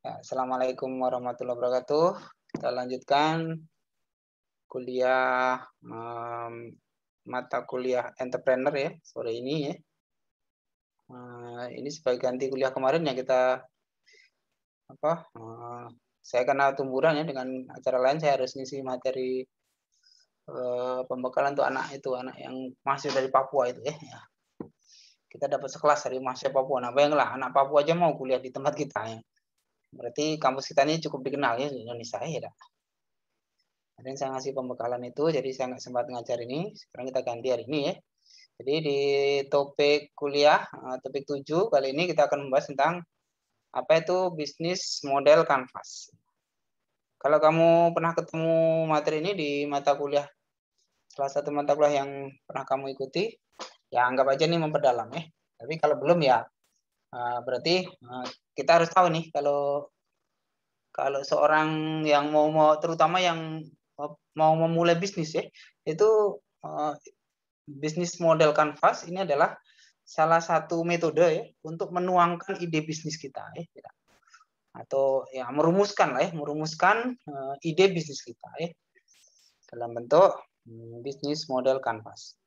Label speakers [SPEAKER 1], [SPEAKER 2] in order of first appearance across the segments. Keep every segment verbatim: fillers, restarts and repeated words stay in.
[SPEAKER 1] Ya, Assalamualaikum warahmatullahi wabarakatuh. Kita lanjutkan kuliah um, mata kuliah entrepreneur ya sore ini ya. Uh, ini sebagai ganti kuliah kemarin yang kita apa? Uh, saya karena tumburan ya dengan acara lain saya harus ngisi materi uh, pembekalan untuk anak itu anak yang masih dari Papua itu ya. ya. Kita dapat sekelas dari mahasiswa Papua. Nah bayanglah anak Papua aja mau kuliah di tempat kita ya. Berarti kampus kita ini cukup dikenal ya di Indonesia ya. Kemarin saya ngasih pembekalan itu, jadi saya nggak sempat ngajar ini. Sekarang kita ganti hari ini ya. Jadi di topik kuliah, topik tujuh, kali ini kita akan membahas tentang apa itu bisnis model kanvas. Kalau kamu pernah ketemu materi ini di mata kuliah, salah satu mata kuliah yang pernah kamu ikuti, ya anggap aja nih memperdalam ya. Tapi kalau belum ya, berarti kita harus tahu nih kalau kalau seorang yang mau mau terutama yang mau memulai bisnis ya, itu uh, bisnis model kanvas ini adalah salah satu metode ya untuk menuangkan ide bisnis kita ya, atau ya merumuskan lah ya, merumuskan uh, ide bisnis kita ya dalam bentuk hmm, bisnis model kanvas.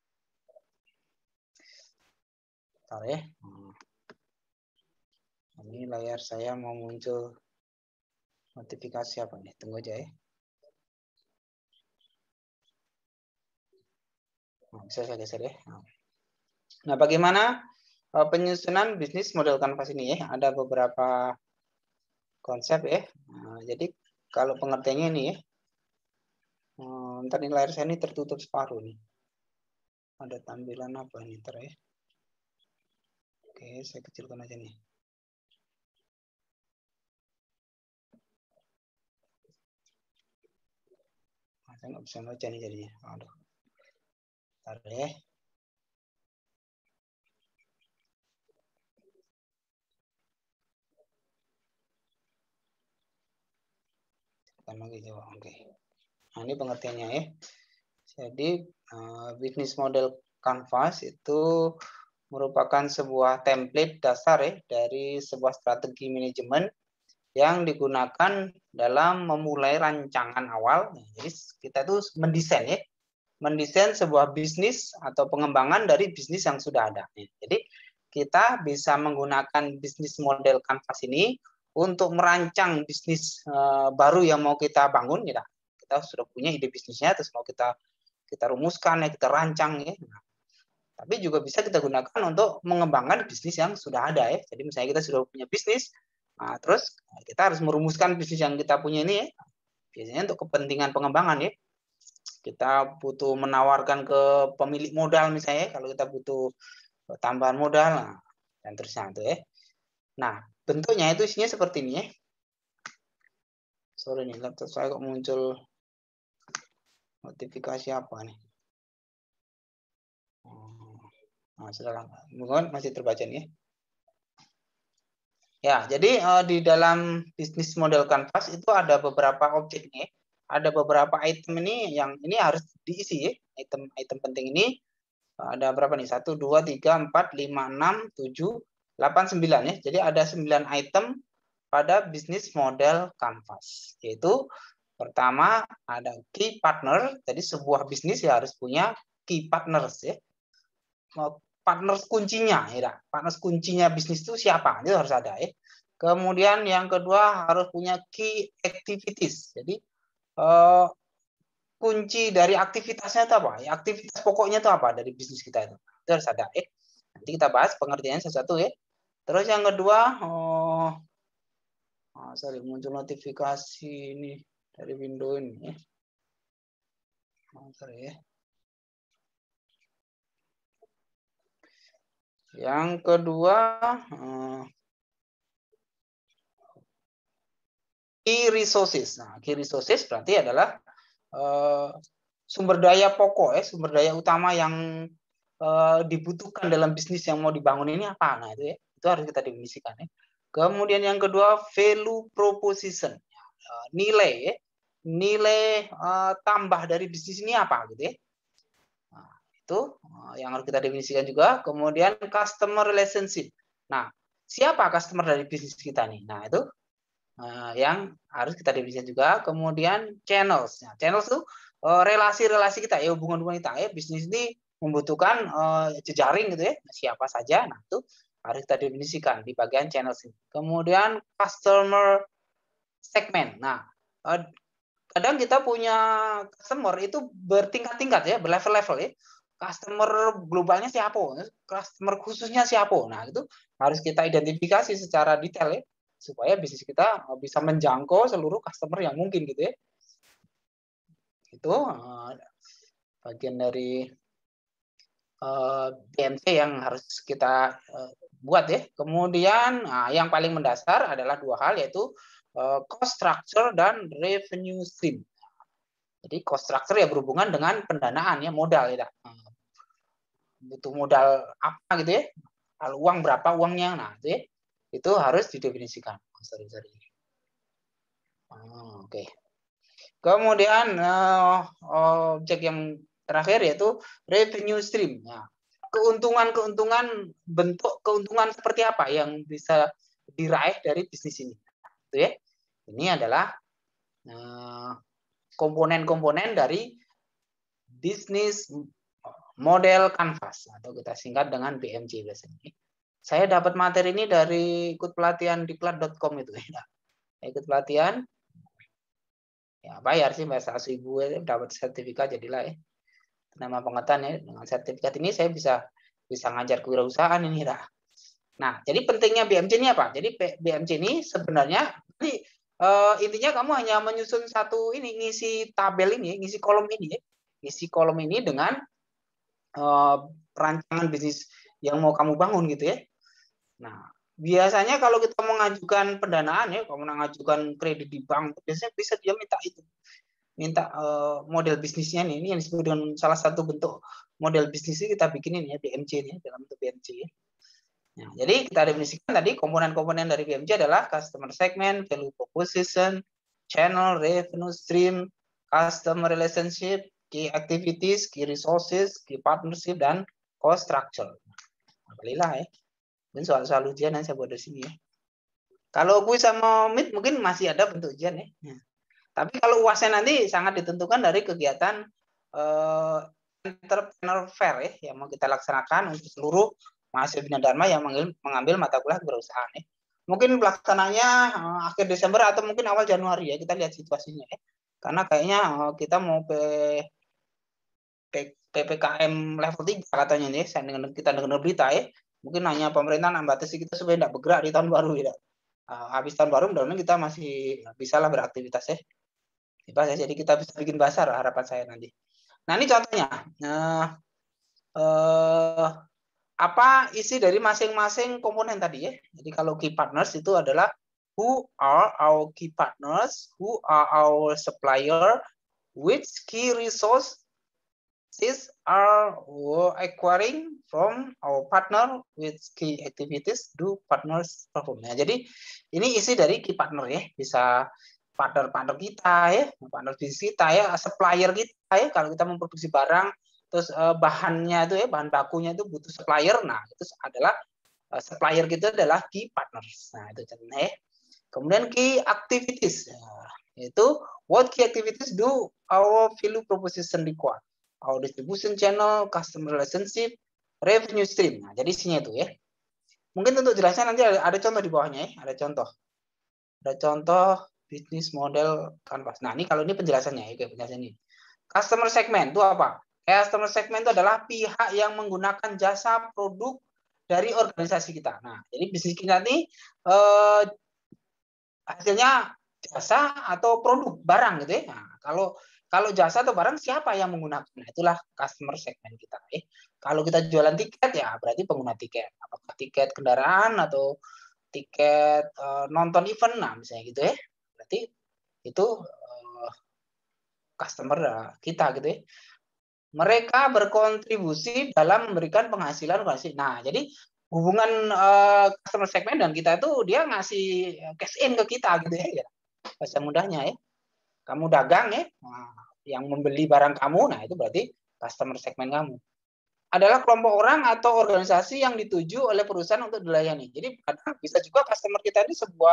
[SPEAKER 1] Bentar ya. Hmm. Ini layar saya mau muncul notifikasi apa nih? Tunggu aja ya. Nah, bisa saya geser ya. Nah, bagaimana uh, penyusunan bisnis model kanvas ini ya? Ada beberapa konsep ya. Nah, jadi kalau pengertiannya ini ya, hmm, ntar ini layar saya ini tertutup separuh nih. Ada tampilan apa ini ntar ya? Oke, saya kecilkan aja nih. Nah, saya nggak bisa baca nih jadinya. Aduh. Ntar ya. Lagi coba. Oke. Nah, ini pengertiannya ya. Jadi uh, bisnis model kanvas itu merupakan sebuah template dasar ya dari sebuah strategi manajemen yang digunakan dalam memulai rancangan awal. Jadi kita tuh mendesain ya, mendesain sebuah bisnis atau pengembangan dari bisnis yang sudah ada. Jadi kita bisa menggunakan bisnis model kanvas ini untuk merancang bisnis uh, baru yang mau kita bangun. Ya. Kita sudah punya ide bisnisnya, terus mau kita kita rumuskan ya, kita rancang ya. Nah, tapi juga bisa kita gunakan untuk mengembangkan bisnis yang sudah ada ya. Jadi misalnya kita sudah punya bisnis, nah, terus kita harus merumuskan bisnis yang kita punya ini ya. Biasanya untuk kepentingan pengembangan ya. Kita butuh menawarkan ke pemilik modal misalnya, kalau kita butuh tambahan modal, nah, dan terusnya itu ya. Nah, bentuknya itu isinya seperti ini ya. Sorry nih, laptop saya kok muncul notifikasi apa nih? Nah, sudah mungkin masih terbaca nih. Ya, jadi uh, di dalam bisnis model kanvas itu ada beberapa objek nih. Ada beberapa item ini yang ini harus diisi ya. Item-item penting ini ada berapa nih? satu, dua, tiga, empat, lima, enam, tujuh, delapan, sembilan ya. Jadi ada sembilan item pada bisnis model kanvas. Yaitu pertama ada key partner. Jadi sebuah bisnis ya harus punya key partners ya. Partner kuncinya ya. Partner kuncinya bisnis itu siapa? Itu harus ada ya. Kemudian yang kedua harus punya key activities. Jadi uh, kunci dari aktivitasnya itu apa? Ya, aktivitas pokoknya itu apa dari bisnis kita itu? Itu harus ada ya. Nanti kita bahas pengertiannya satu-satu ya. Terus yang kedua, oh, oh sorry muncul notifikasi ini dari Windows ini ya. Oh, sorry ya. Yang kedua, uh, key resources. Nah, key resources berarti adalah uh, sumber daya pokok ya, sumber daya utama yang uh, dibutuhkan dalam bisnis yang mau dibangun ini apa? Nah, itu ya, itu harus kita definisikan ya. Kemudian yang kedua value proposition, uh, nilai ya, nilai uh, tambah dari bisnis ini apa gitu ya. Nah, itu uh, yang harus kita definisikan juga. Kemudian customer relationship. Nah, siapa customer dari bisnis kita nih? Nah, itu uh, yang harus kita definisikan juga. Kemudian channels. Nah, channels itu relasi-relasi uh, kita, ya hubungan-hubungan kita. Ya bisnis ini membutuhkan uh, jejaring gitu ya, siapa saja. Nah itu harus kita definisikan di bagian channels ini. Kemudian customer segment. Nah uh, kadang kita punya customer itu bertingkat-tingkat ya, berlevel-level ya. Customer globalnya siapa, customer khususnya siapa. Nah, itu harus kita identifikasi secara detail ya, supaya bisnis kita bisa menjangkau seluruh customer yang mungkin gitu ya. Itu uh, bagian dari uh, B M C yang harus kita uh, buat ya. Kemudian nah, yang paling mendasar adalah dua hal, yaitu uh, cost structure dan revenue stream. Jadi cost structure ya berhubungan dengan pendanaan ya, modal ya. Butuh modal apa gitu ya. Kalau uang berapa uangnya, nah itu ya, itu harus didefinisikan. Oh, sorry, sorry. Oh, oke. Okay. Kemudian uh, objek yang terakhir yaitu revenue stream. Nah, keuntungan-keuntungan, bentuk keuntungan seperti apa yang bisa diraih dari bisnis ini. Nah, itu ya. Ini adalah uh, komponen-komponen dari bisnis model Canvas atau kita singkat dengan B M C biasanya. Saya dapat materi ini dari ikut pelatihan diklat dot com itu ya. Ikut pelatihan ya bayar sih bahasa asli gue, dapat sertifikat jadilah ya. Nama pengetahuan ya, dengan sertifikat ini saya bisa bisa ngajar kewirausahaan ini dah. Nah, jadi pentingnya B M C ini apa? Jadi B M C ini sebenarnya jadi uh, intinya kamu hanya menyusun satu ini, ngisi tabel ini, ngisi kolom ini ya. Ngisi kolom ini dengan Uh, perancangan bisnis yang mau kamu bangun gitu ya. Nah, biasanya kalau kita mengajukan pendanaan ya, kalau mengajukan kredit di bank, biasanya bisa dia minta itu, minta uh, model bisnisnya nih. Ini yang disebut dengan salah satu bentuk model bisnisnya kita bikinin ya, B M C nih, dalam bentuk B M C ya. Nah, jadi kita definisikan tadi komponen-komponen dari B M C adalah customer segment, value proposition, channel, revenue stream, customer relationship, key activities, key resources, key partnership, dan cost structure. Nah, balilah ya. Mungkin soal-soal ujian yang saya buat di sini ya. Kalau kuis sama M I T mungkin masih ada bentuk ujian ya. Nah, tapi kalau U A S-nya nanti sangat ditentukan dari kegiatan eh, entrepreneur fair ya, yang mau kita laksanakan untuk seluruh mahasiswa Bina Dharma yang mengambil, mengambil mata kuliah kewirausahaan ya. Mungkin pelaksananya eh, akhir Desember atau mungkin awal Januari ya, kita lihat situasinya ya. Karena kayaknya eh, kita mau P P P K M level tiga katanya nih, saya dengar kita dengar berita ya. Mungkin hanya pemerintah membatasi kita supaya tidak bergerak di tahun baru ya. Uh, habis tahun baru mudah-mudahan kita masih bisa lah beraktivitas ya. Jadi kita bisa bikin basar harapan saya nanti. Nah ini contohnya. Nah, eh, apa isi dari masing-masing komponen tadi ya. Jadi kalau key partners itu adalah who are our key partners, who are our supplier, which key resource These are acquiring from our partner with key activities do partners perform. Nah, jadi ini isi dari key partner ya, bisa partner-partner kita ya, partner bisnis kita ya, supplier kita ya, kalau kita memproduksi barang, terus uh, bahannya itu ya, bahan bakunya itu butuh supplier, nah itu adalah uh, supplier kita adalah key partners. Nah itu contohnya ya. Kemudian key activities, nah, itu what key activities do our value proposition require. Our distribution channel, customer relationship, revenue stream. Nah, jadi isinya itu ya. Mungkin untuk jelasnya nanti ada, ada contoh di bawahnya ya, ada contoh. Ada contoh bisnis model Canvas. Nah, ini kalau ini penjelasannya ya, kayak penjelasan ini. Customer segment itu apa? Customer segment itu adalah pihak yang menggunakan jasa produk dari organisasi kita. Nah, jadi bisnis kita ini eh, hasilnya jasa atau produk barang gitu ya. Nah, kalau Kalau jasa atau barang siapa yang menggunakan? Nah, itulah customer segment kita. Eh, kalau kita jualan tiket ya berarti pengguna tiket. Apakah tiket kendaraan atau tiket uh, nonton event, nah misalnya gitu ya. Berarti itu uh, customer uh, kita gitu ya. Mereka berkontribusi dalam memberikan penghasilan. Nah, jadi hubungan uh, customer segment dan kita itu dia ngasih cash in ke kita gitu ya. Bahasa mudahnya ya. Kamu dagang ya, nah, yang membeli barang kamu, nah itu berarti customer segment kamu. Adalah kelompok orang atau organisasi yang dituju oleh perusahaan untuk dilayani. Jadi bisa juga customer kita ini sebuah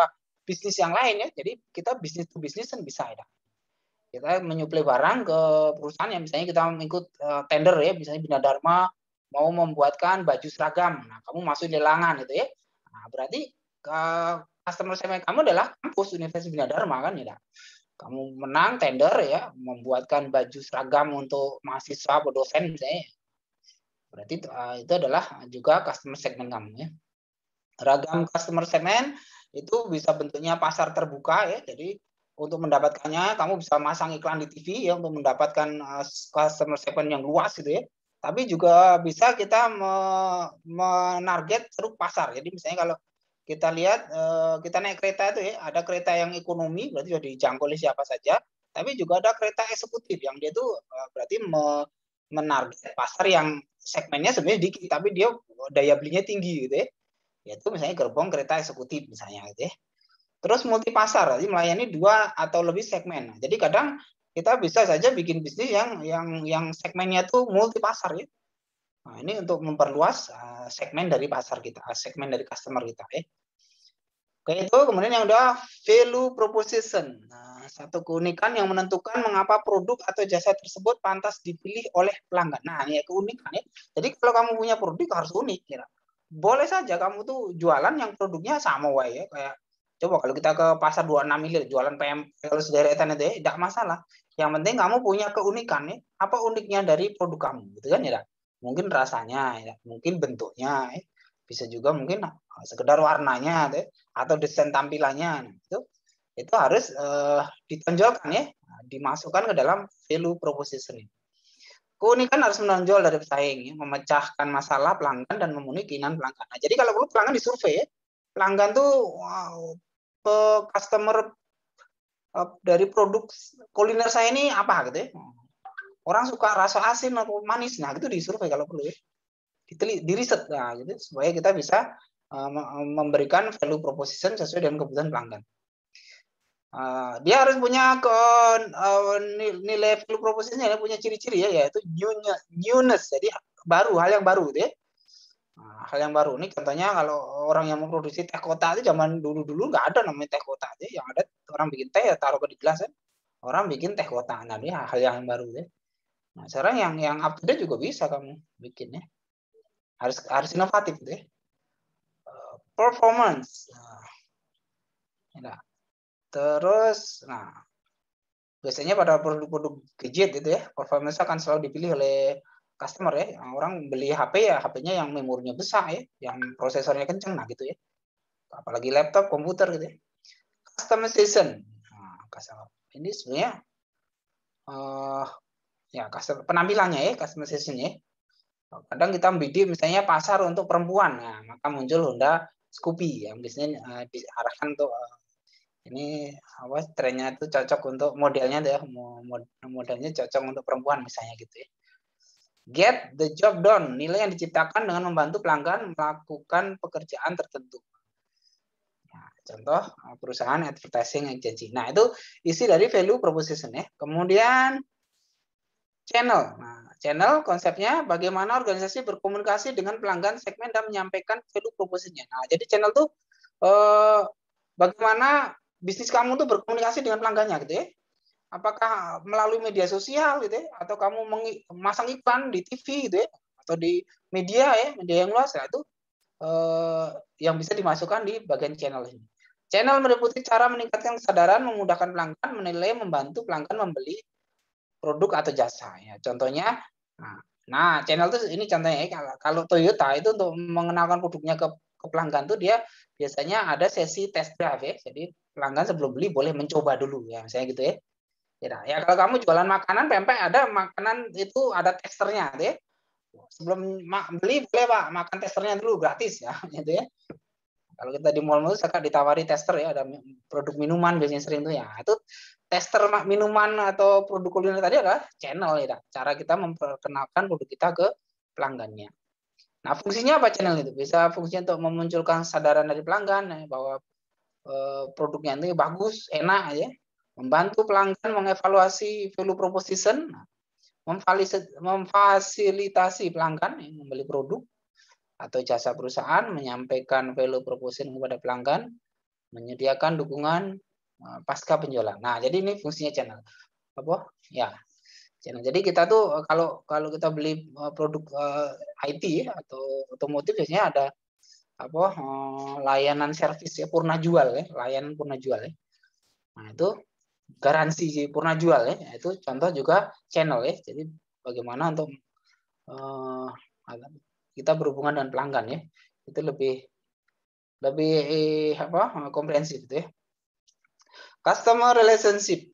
[SPEAKER 1] bisnis yang lain ya. Jadi kita bisnis to bisnis kan bisa ya. Kita menyuplai barang ke perusahaan yang misalnya kita ikut uh, tender ya, misalnya Bina Dharma mau membuatkan baju seragam. Nah, kamu masuk lelangan gitu ya. Nah, berarti ke customer segment kamu adalah kampus Universitas Bina Dharma kan ya. Kamu menang tender ya, membuatkan baju seragam untuk mahasiswa atau dosen misalnya. Berarti uh, itu adalah juga customer segment kamu ya. Ragam customer segment itu bisa bentuknya pasar terbuka ya. Jadi untuk mendapatkannya kamu bisa masang iklan di T V ya untuk mendapatkan uh, customer segment yang luas gitu ya. Tapi juga bisa kita menarget ceruk pasar. Jadi misalnya kalau kita lihat uh, kita naik kereta itu ya, ada kereta yang ekonomi berarti sudah dijangkau oleh siapa saja. Tapi juga ada kereta eksekutif yang dia tuh uh, berarti me menarget pasar yang segmennya sebenarnya dikit tapi dia daya belinya tinggi gitu ya. Yaitu misalnya gerbong kereta eksekutif misalnya gitu ya. Terus multi pasar, jadi melayani dua atau lebih segmen. Jadi kadang kita bisa saja bikin bisnis yang yang yang segmennya tuh multi pasar ya. Nah, ini untuk memperluas uh, segmen dari pasar kita, segmen dari customer kita ya. Oke, itu kemudian yang udah value proposition. Nah, satu keunikan yang menentukan mengapa produk atau jasa tersebut pantas dipilih oleh pelanggan. Nah, ini ya keunikan ya. Jadi kalau kamu punya produk harus unik kira. Boleh saja kamu tuh jualan yang produknya sama wae ya, kayak coba kalau kita ke pasar dua puluh enam miliar jualan P M P L sederetan itu ya, tidak masalah. Yang penting kamu punya keunikan ya. Apa uniknya dari produk kamu gitu kan ya. Mungkin rasanya ya, mungkin bentuknya ya. Bisa juga mungkin sekedar warnanya ya, atau desain tampilannya itu itu harus uh, ditonjolkan ya, dimasukkan ke dalam value proposition. Keunikan harus menonjol dari pesaing, ya, memecahkan masalah pelanggan dan memenuhi keinginan pelanggan. Nah, jadi kalau perlu pelanggan disurvei, ya, pelanggan tuh wow, customer uh, dari produk kuliner saya ini apa gitu ya. Orang suka rasa asin atau manis, nah itu disurvei kalau perlu ya. Diteli, diriset, nah gitu supaya kita bisa uh, memberikan value proposition sesuai dengan kebutuhan pelanggan. Uh, dia harus punya ke uh, nilai value proposition-nya, punya ciri-ciri ya, yaitu newness, jadi baru, hal yang baru gitu ya. Nah, hal yang baru ini contohnya kalau orang yang memproduksi teh kotak itu zaman dulu-dulu nggak ada namanya teh kotak aja, yang ada orang bikin teh ya taruh ke di gelas ya. Orang bikin teh kotak, nah ini hal yang baru ya. Nah sekarang yang yang up to date juga bisa kamu bikinnya, harus harus inovatif gitu ya. Uh, performance, nah, terus, nah biasanya pada produk-produk gadget itu ya, performance akan selalu dipilih oleh customer ya. Orang beli H P ya, H P-nya yang memorinya besar ya, yang prosesornya kenceng, nah gitu ya. Apalagi laptop, komputer gitu ya. Customization. Nah, ini sebenarnya uh, ya penampilannya ya, customization ya. Kadang kita bidik misalnya pasar untuk perempuan, nah maka muncul Honda Scoopy yang biasanya uh, diarahkan untuk uh, ini apa trennya itu cocok untuk modelnya deh, modelnya cocok untuk perempuan misalnya gitu ya. Get the job done, nilai yang diciptakan dengan membantu pelanggan melakukan pekerjaan tertentu. Nah, contoh perusahaan advertising agency. Nah, itu isi dari value proposition ya. Kemudian channel. Nah, channel konsepnya bagaimana organisasi berkomunikasi dengan pelanggan segmen dan menyampaikan value proposition-nya. Nah, jadi channel tuh eh, bagaimana bisnis kamu tuh berkomunikasi dengan pelanggannya gitu ya. Apakah melalui media sosial gitu ya, atau kamu memasang iklan di T V gitu ya, atau di media ya, media yang luas, nah itu eh, yang bisa dimasukkan di bagian channel ini. Channel meliputi cara meningkatkan kesadaran, memudahkan pelanggan, menilai, membantu pelanggan membeli produk atau jasa. Ya, contohnya, nah, nah channel itu ini contohnya ya, kalau Toyota itu untuk mengenalkan produknya ke, ke pelanggan tuh dia biasanya ada sesi test drive ya, jadi pelanggan sebelum beli boleh mencoba dulu ya, misalnya gitu ya. Ya, ya kalau kamu jualan makanan, pempek ada makanan itu ada testernya, gitu ya. Sebelum beli boleh Pak makan testernya dulu gratis ya, gitu ya. Kalau kita di mall itu suka ditawari tester ya, ada produk minuman biasanya sering itu ya. Itu tester minuman atau produk kuliner tadi adalah channel ya, cara kita memperkenalkan produk kita ke pelanggannya. Nah, fungsinya apa channel itu? Bisa fungsinya untuk memunculkan kesadaran dari pelanggan ya, bahwa eh, produknya itu bagus, enak ya. Membantu pelanggan mengevaluasi value proposition, memfasilitasi pelanggan yang membeli produk atau jasa perusahaan, menyampaikan value proposition kepada pelanggan, menyediakan dukungan uh, pasca penjualan. Nah, jadi ini fungsinya channel. Apa? Ya, channel. Jadi kita tuh kalau kalau kita beli uh, produk uh, I T ya, atau otomotif biasanya ada apa uh, layanan servis ya, purna jual ya, layanan purna jual ya. Nah, itu garansi si purna jual ya, itu contoh juga channel ya. Jadi bagaimana untuk uh, kita berhubungan dengan pelanggan ya, itu lebih lebih eh, apa komprehensif gitu ya. Customer relationship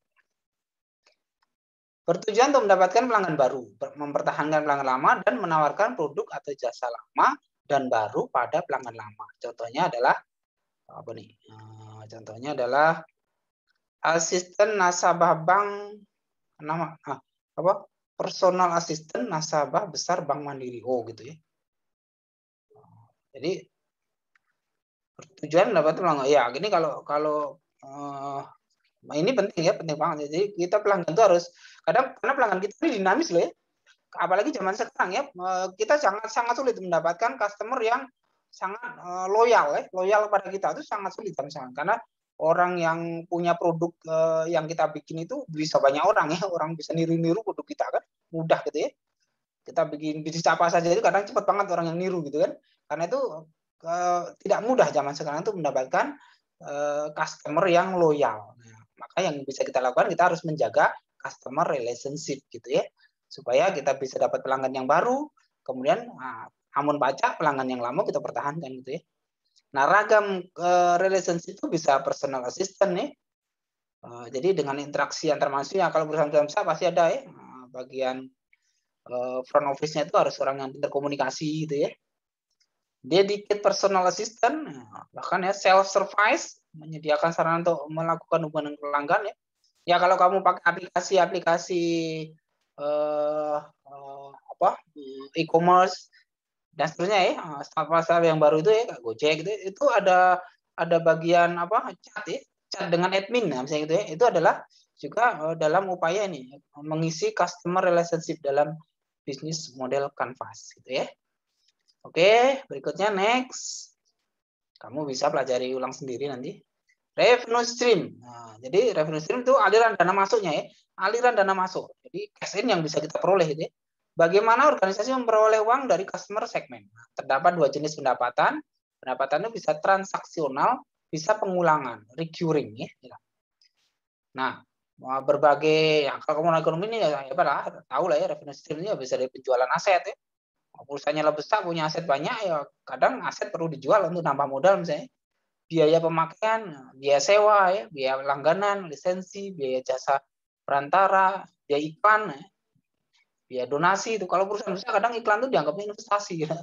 [SPEAKER 1] bertujuan untuk mendapatkan pelanggan baru, mempertahankan pelanggan lama, dan menawarkan produk atau jasa lama dan baru pada pelanggan lama. Contohnya adalah apa nih? Uh, contohnya adalah asisten nasabah bank nama ah, apa? Personal asisten nasabah besar Bank Mandiri. Oh, gitu ya. Jadi tujuan dapat pelanggan. Ya, gini kalau kalau uh, ini penting ya, penting banget. Jadi kita pelanggan itu harus kadang karena pelanggan kita ini dinamis loh ya. Apalagi zaman sekarang ya, kita sangat sangat sulit mendapatkan customer yang sangat uh, loyal ya, loyal kepada kita itu sangat sulit misalnya karena orang yang punya produk uh, yang kita bikin itu bisa banyak orang ya, orang bisa niru-niru produk kita kan, mudah gitu ya. Kita bikin bisnis apa saja itu kadang cepat banget orang yang niru gitu kan. Karena itu uh, tidak mudah zaman sekarang itu mendapatkan uh, customer yang loyal. Nah, maka yang bisa kita lakukan kita harus menjaga customer relationship gitu ya. Supaya kita bisa dapat pelanggan yang baru, kemudian nah, amun baca pelanggan yang lama kita pertahankan gitu ya. Nah, ragam uh, relationship itu bisa personal assistant nih. Uh, jadi dengan interaksi antar manusia kalau perusahaan besar pasti ada ya. Uh, bagian uh, front office-nya itu harus orang yang pintar komunikasi gitu ya. Dedicated personal assistant, bahkan ya self service menyediakan sarana untuk melakukan hubungan dengan pelanggan ya. Ya kalau kamu pakai aplikasi-aplikasi uh, uh, apa e-commerce dan seterusnya ya, startup-startup yang baru itu ya kayak Gojek gitu, itu ada ada bagian apa chat ya, chat dengan admin, nah, misalnya gitu ya, itu adalah juga uh, dalam upaya ini mengisi customer relationship dalam bisnis model Canvas gitu ya. Oke, berikutnya next. Kamu bisa pelajari ulang sendiri nanti. Revenue stream. Nah, jadi revenue stream itu aliran dana masuknya ya. Aliran dana masuk. Jadi cash in yang bisa kita peroleh gitu ya. Bagaimana organisasi memperoleh uang dari customer segmen? Nah, terdapat dua jenis pendapatan. Pendapatannya bisa transaksional, bisa pengulangan, recurring ya. Nah, berbagai ya kalau kamu ekonomi ini ya, ya lah, tahu lah ya revenue stream ini bisa dari penjualan aset ya. Perusahaannya lebih besar, punya aset banyak ya, kadang aset perlu dijual untuk nambah modal misalnya. Biaya pemakaian, biaya sewa ya, biaya langganan, lisensi, biaya jasa perantara, biaya iklan, ya. Biaya donasi itu. Kalau perusahaan besar kadang iklan itu dianggapnya investasi ya.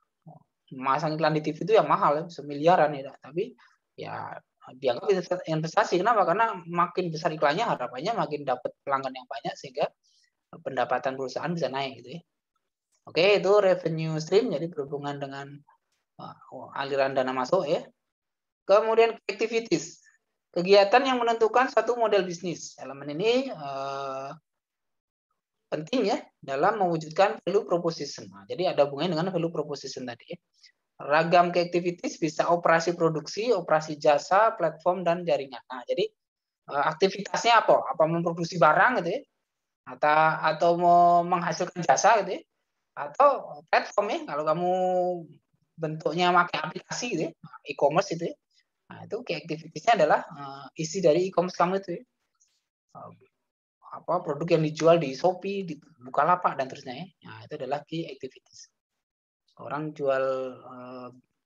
[SPEAKER 1] Masang iklan di T V itu yang mahal ya, semiliaran ya. Tapi ya dianggap investasi. Kenapa? Karena makin besar iklannya, harapannya makin dapat pelanggan yang banyak sehingga pendapatan perusahaan bisa naik gitu ya. Oke, itu revenue stream, jadi berhubungan dengan uh, aliran dana masuk ya. Kemudian activities, kegiatan yang menentukan satu model bisnis. Elemen ini uh, penting ya dalam mewujudkan value proposition. Nah, jadi ada hubungannya dengan value proposition tadi ya. Ragam activities bisa operasi produksi, operasi jasa, platform, dan jaringan. Nah, jadi uh, aktivitasnya apa? Apa memproduksi barang gitu ya? Atau atau mau menghasilkan jasa gitu ya? Atau platform ya, kalau kamu bentuknya pakai aplikasi gitu ya, e-commerce itu ya. Nah, itu key activitiesnya adalah uh, isi dari e-commerce kamu itu ya. Uh, apa produk yang dijual di Shopee, di Bukalapak dan terusnya ya. Nah, itu adalah key activities. Orang jual uh,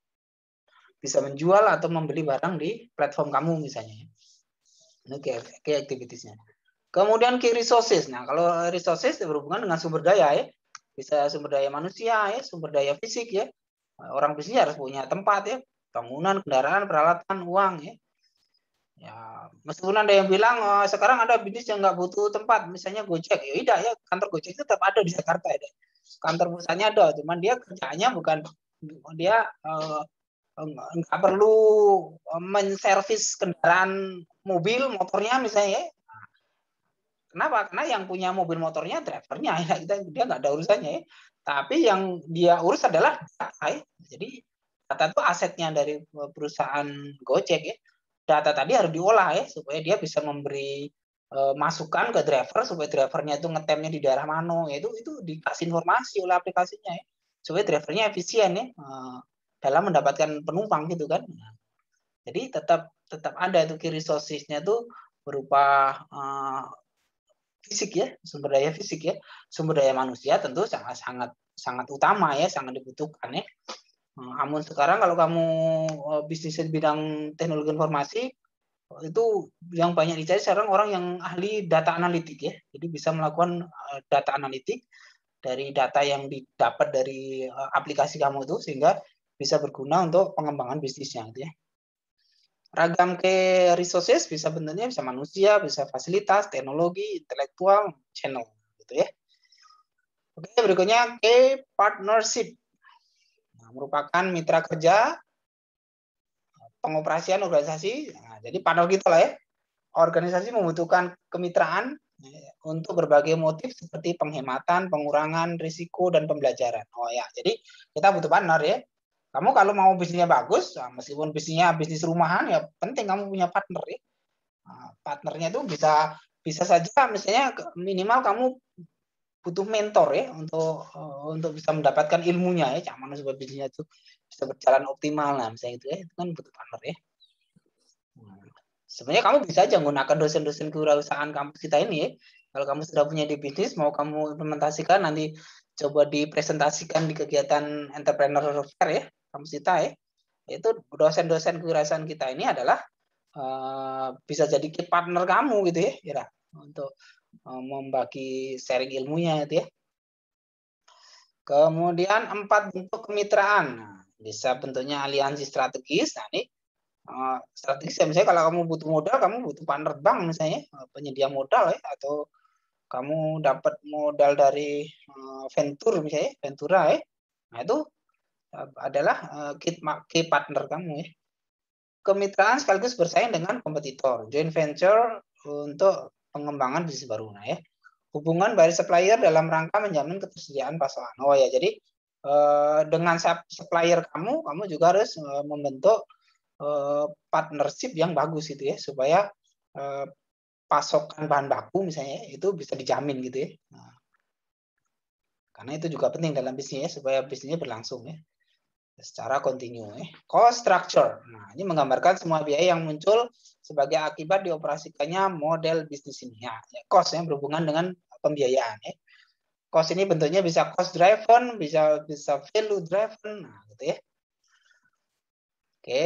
[SPEAKER 1] bisa menjual atau membeli barang di platform kamu misalnya. Ini key, key activitiesnya. Kemudian key resources. Nah, kalau resources berhubungan dengan sumber daya ya. Bisa sumber daya manusia ya, sumber daya fisik ya. Orang bisnis harus punya tempat ya, bangunan, kendaraan, peralatan, uang ya. Ya, meskipun ada yang bilang oh, sekarang ada bisnis yang nggak butuh tempat, misalnya Gojek, ya tidak ya, kantor Gojek itu tetap ada di Jakarta ya. Kantor perusahaannya ada, cuman dia kerjanya bukan dia uh, nggak perlu menservis kendaraan mobil motornya misalnya ya. Kenapa? Karena yang punya mobil motornya drivernya ya, dia nggak ada urusannya ya. Tapi yang dia urus adalah data ya. Jadi data itu asetnya dari perusahaan Gojek ya. data tadi harus diolah ya supaya dia bisa memberi uh, masukan ke driver supaya drivernya itu ngetemnya di daerah mana, ya, itu itu dikasih informasi oleh aplikasinya ya supaya drivernya efisien ya uh, dalam mendapatkan penumpang gitu kan. Nah, jadi tetap tetap ada itu key resources-nya tuh berupa uh, fisik ya, sumber daya fisik ya, sumber daya manusia tentu sangat sangat sangat utama ya, sangat dibutuhkan ya. Namun sekarang kalau kamu bisnis di bidang teknologi informasi, itu yang banyak dicari sekarang orang yang ahli data analitik ya. Jadi bisa melakukan data analitik dari data yang didapat dari aplikasi kamu itu sehingga bisa berguna untuk pengembangan bisnisnya gitu ya. Ragam ke resources bisa bentuknya bisa manusia, bisa fasilitas, teknologi, intelektual, channel gitu ya. Oke, berikutnya ke partnership. Nah, merupakan mitra kerja pengoperasian organisasi. Nah, jadi partner kita lah ya. Organisasi membutuhkan kemitraan ya, untuk berbagai motif seperti penghematan, pengurangan risiko dan pembelajaran. Oh ya, jadi kita butuh partner ya. Kamu kalau mau bisnisnya bagus, nah, meskipun bisnisnya bisnis rumahan ya penting kamu punya partner ya. Nah, partnernya itu bisa bisa saja misalnya minimal kamu butuh mentor ya untuk uh, untuk bisa mendapatkan ilmunya ya, mana supaya bisnisnya itu bisa berjalan optimal lah misalnya itu ya, itu kan butuh partner ya. Hmm. Sebenarnya kamu bisa aja menggunakan dosen-dosen kewirausahaan kampus kita ini ya. Kalau kamu sudah punya di bisnis, mau kamu implementasikan nanti coba dipresentasikan di kegiatan entrepreneur fair ya, kampus kita ya. Itu dosen-dosen kewirausahaan kita ini adalah uh, bisa jadi partner kamu gitu ya, kira untuk membagi sharing ilmunya itu ya. Kemudian empat bentuk kemitraan. Nah, bisa bentuknya aliansi strategis. Nah, ini uh, strategis ya, misalnya kalau kamu butuh modal, kamu butuh partner bank misalnya, penyedia modal ya, atau kamu dapat modal dari uh, venture misalnya, ventura ya. Nah, itu uh, adalah uh, key partner kamu ya. Kemitraan sekaligus bersaing dengan kompetitor. Joint venture untuk pengembangan bisnis baru. Nah ya. Hubungan buyer supplier dalam rangka menjamin ketersediaan pasokan. Oh ya, jadi eh, dengan supplier kamu, kamu juga harus eh, membentuk eh, partnership yang bagus gitu ya, supaya eh, pasokan bahan baku misalnya itu bisa dijamin gitu ya. Nah, karena itu juga penting dalam bisnisnya supaya bisnisnya berlangsung ya secara kontinu ya. Cost structure. Nah, ini menggambarkan semua biaya yang muncul sebagai akibat dioperasikannya model bisnis ini. Ya, cost yang berhubungan dengan pembiayaan ya. Cost ini bentuknya bisa cost driven, bisa bisa value driven, nah gitu ya. Oke.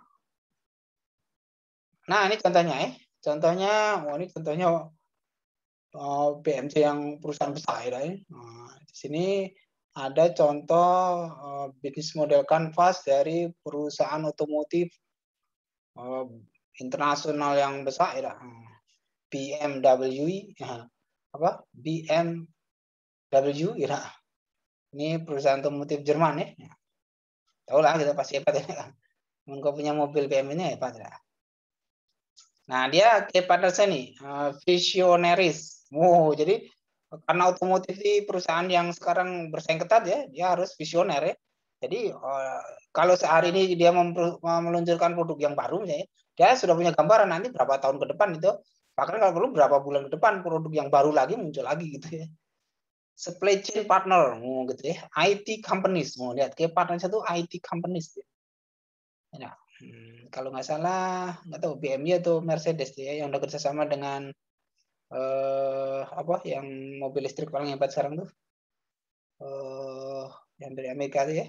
[SPEAKER 1] Nah, ini contohnya ya. Contohnya, oh ini contohnya oh, B M C yang perusahaan besar ya. Nah, di sini ada contoh uh, bisnis model kanvas dari perusahaan otomotif uh, internasional yang besar ya. B M W ya. Apa? B M W ya. Ini perusahaan otomotif Jerman ya. Tahu lah kita pasti hebat ya. Engkau punya mobil B M ini hebat ya. Nah, dia kayak partnernya nih, uh, visionaris. Wow, jadi karena otomotif di perusahaan yang sekarang bersaing ketat ya, dia harus visioner ya. Jadi uh, kalau sehari ini dia meluncurkan produk yang baru misalnya, dia sudah punya gambaran nanti berapa tahun ke depan itu, bahkan kalau perlu berapa bulan ke depan produk yang baru lagi muncul lagi gitu ya. Supply chain partner, oh, gitu ya. I T companies, mau lihat kayak partnernya tuh I T companies. Ya. Hmm, kalau nggak salah, nggak tahu B M W atau Mercedes ya, yang udah kerjasama dengan eh, apa yang mobil listrik paling hebat sekarang tuh, eh, yang dari Amerika tuh ya.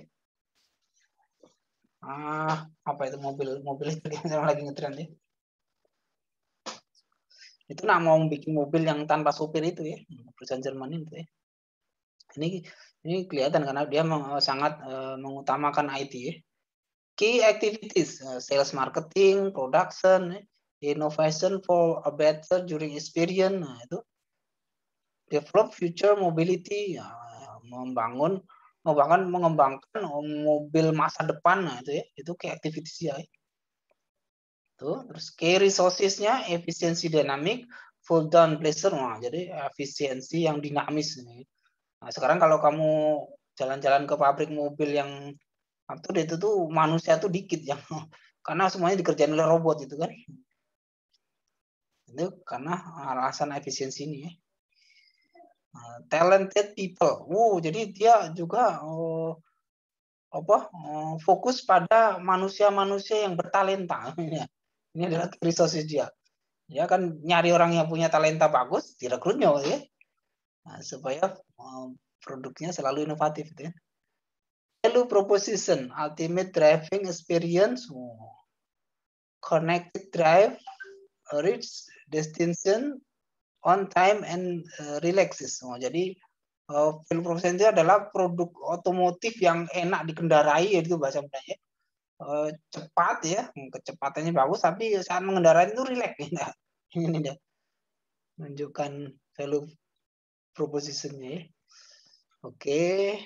[SPEAKER 1] Ah, apa itu mobil mobil listrik yang sekarang lagi ngetren ya. Itu nak mau bikin mobil yang tanpa supir itu ya, perusahaan Jerman itu ya. Ini ini kelihatan karena dia sangat uh, mengutamakan I T ya. Key activities, uh, sales, marketing, production, innovation for a better during experience. Nah, itu develop future mobility, ya, membangun membangun mengembangkan mobil masa depan. Nah, itu ya, itu key activities ya. Tuh, terus key resources-nya efisiensi dinamik, full down pleasure. Nah, jadi efisiensi yang dinamis ini. Nah, sekarang kalau kamu jalan-jalan ke pabrik mobil yang itu itu tuh manusia tuh dikit yang karena semuanya dikerjain oleh robot itu kan. Itu karena alasan efisiensi ini ya. Uh, talented people. Wow, jadi dia juga uh, apa uh, fokus pada manusia-manusia yang bertalenta. Ini adalah resources dia. Ya kan nyari orang yang punya talenta bagus, direkrutnya ya. Nah, supaya uh, produknya selalu inovatif gitu ya. Value proposition, ultimate driving experience, oh. Connected drive, reach destination on time and uh, relaxes. Oh, jadi uh, value proposition itu adalah produk otomotif yang enak dikendarai, itu bahasa mudanya. Uh, cepat ya, kecepatannya bagus, tapi saat mengendarai itu relax. Ya. Ini dia menunjukkan value propositionnya ya. Oke.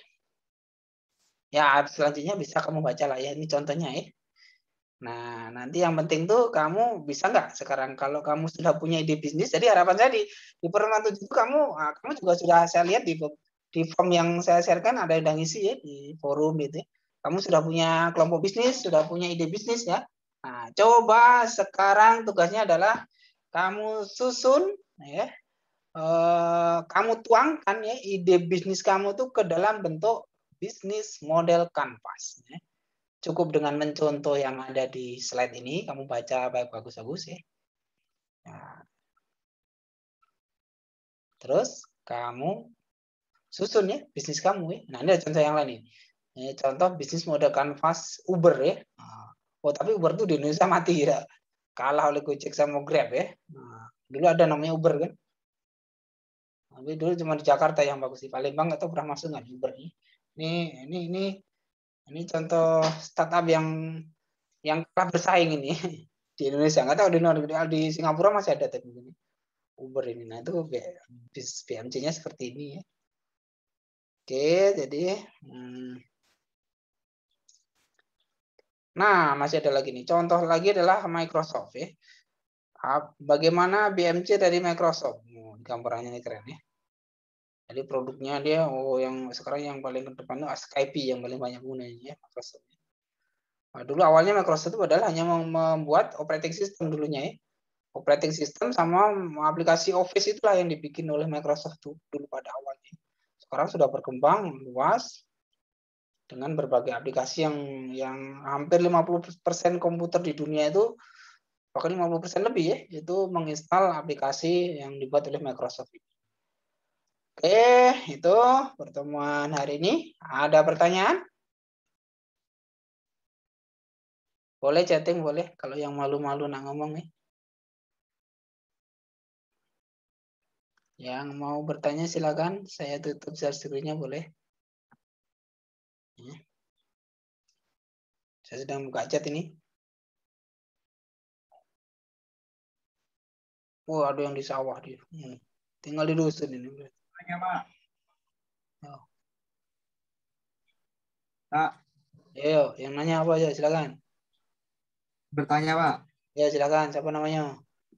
[SPEAKER 1] Ya, selanjutnya bisa kamu baca lah ya. Ini contohnya ya. Nah, nanti yang penting tuh kamu bisa nggak sekarang kalau kamu sudah punya ide bisnis. Jadi harapan saya di, di pertemuan tujuh itu kamu, nah, kamu juga sudah saya lihat di di form yang saya sharekan ada yang ngisi ya di forum gitu. Kamu sudah punya kelompok bisnis, sudah punya ide bisnis ya. Nah, coba sekarang tugasnya adalah kamu susun ya. Eh, kamu tuangkan ya ide bisnis kamu tuh ke dalam bentuk bisnis model kanvas. Ya. Cukup dengan mencontoh yang ada di slide ini, kamu baca baik bagus-bagus ya. Nah, terus kamu susun ya bisnis kamu ya. Nah ini ada contoh yang lain nih. Ini contoh bisnis model kanvas Uber ya. Oh tapi Uber tuh di Indonesia mati ya. Kalah oleh Gojek sama Grab ya. Nah, dulu ada namanya Uber kan. Tapi dulu cuma di Jakarta yang bagus, di Palembang atau pernah masuk nggak Uber ini. Ini ini ini ini contoh startup yang yang kalah bersaing ini di Indonesia. Nggak tahu di di Singapura masih ada tapi ini Uber ini. Nah itu B M C-nya seperti ini ya. Oke, jadi hmm. Nah masih ada lagi nih. Contoh lagi adalah Microsoft ya. Bagaimana B M C dari Microsoft? Oh, gambarannya ini keren ya. Jadi produknya dia, oh yang sekarang yang paling ke depan itu Skype yang paling banyak gunanya ya Microsoft. Nah, dulu awalnya Microsoft itu adalah hanya membuat operating system dulunya ya. Operating system sama aplikasi Office itulah yang dibikin oleh Microsoft tuh dulu pada awalnya. Sekarang sudah berkembang luas dengan berbagai aplikasi yang yang hampir lima puluh persen komputer di dunia itu, bahkan lima puluh persen lebih ya, itu menginstal aplikasi yang dibuat oleh Microsoft. Oke, itu pertemuan hari ini. Ada pertanyaan? Boleh chatting, boleh. Kalau yang malu-malu nak ngomong nih. Yang mau bertanya silakan. Saya tutup share screen-nya boleh. Ya. Saya sedang buka chat ini. Wah, oh, ada yang di sawah dia. Hmm. Tinggal di dusun ini. Tanya, Pak. Oh. Pak. Ayo, yang nanya apa aja silakan. Bertanya, Pak. Ya, silakan. Siapa namanya?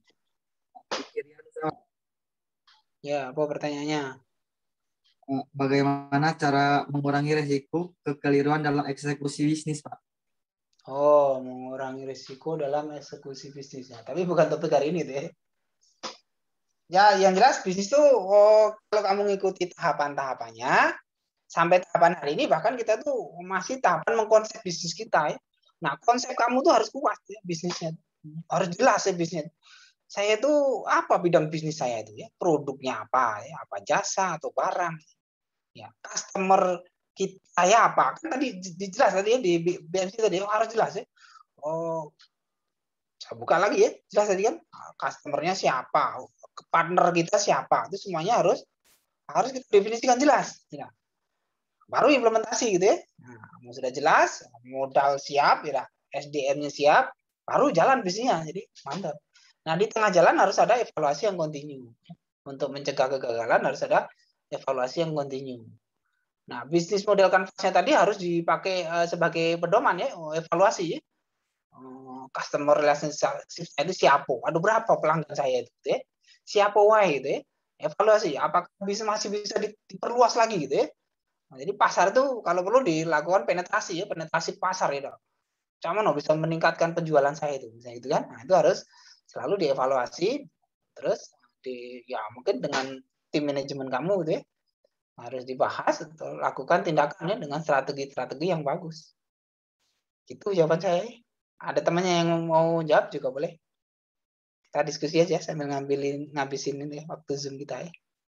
[SPEAKER 1] Ya, apa pertanyaannya? Bagaimana cara mengurangi risiko kekeliruan dalam eksekusi bisnis, Pak? Oh, mengurangi risiko dalam eksekusi bisnisnya. Tapi bukan topik hari ini deh. Ya, yang jelas bisnis tuh oh, kalau kamu ngikuti tahapan-tahapannya sampai tahapan hari ini bahkan kita tuh masih tahapan mengkonsep bisnis kita ya. Nah, konsep kamu tuh harus kuat ya bisnisnya. Harus jelas ya bisnisnya. Saya tuh apa bidang bisnis saya itu ya? Produknya apa ya? Apa jasa atau barang? Ya, customer kita ya apa? Kan tadi dijelas tadi ya di B M C tadi harus jelas ya. Oh, saya buka lagi ya. Jelas tadi kan customernya siapa? Partner kita siapa? Itu semuanya harus harus kita definisikan jelas. Ya. Baru implementasi gitu ya. Nah, sudah jelas, modal siap, ya, S D M-nya siap, baru jalan bisnisnya. Jadi mantap. Nah, di tengah jalan harus ada evaluasi yang kontinu. Untuk mencegah kegagalan harus ada evaluasi yang kontinu. Nah, bisnis model kanvasnya tadi harus dipakai uh, sebagai pedoman ya, evaluasi ya. Uh, customer relationship itu siapa? Ada berapa pelanggan saya itu ya? Siapa wae gitu ya? Evaluasi, apakah bisa masih bisa diperluas lagi gitu ya? Nah, jadi pasar itu kalau perlu dilakukan penetrasi ya, penetrasi pasar ya. Cuman bisa meningkatkan penjualan saya itu, misalnya gitu kan. Nah, itu harus selalu dievaluasi, terus di ya mungkin dengan tim manajemen kamu gitu ya. Harus dibahas atau lakukan tindakannya dengan strategi-strategi yang bagus. Itu jawaban saya. Ada temannya yang mau jawab juga boleh. Kita diskusi aja sambil ngambilin ngabisin ini waktu Zoom kita ya.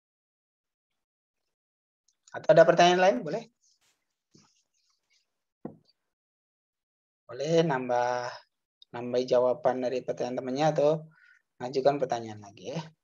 [SPEAKER 1] Atau ada pertanyaan lain boleh? Boleh nambah nambah jawaban dari pertanyaan temannya atau ngajukan pertanyaan lagi ya.